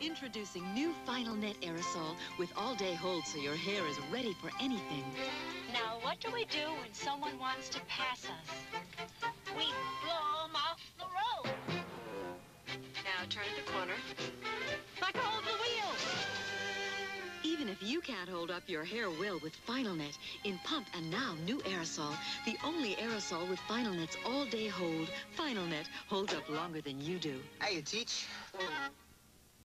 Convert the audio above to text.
Introducing new Final Net Aerosol with all-day hold so your hair is ready for anything. Now, what do we do when someone wants to pass us? We blow them off the road. Now, turn at the corner. Like hold the wheel. Even if you can't hold up, your hair will with Final Net. In Pump and now new aerosol. The only aerosol with Final Net's all-day hold. Final Net holds up longer than you do. Hey, you teach.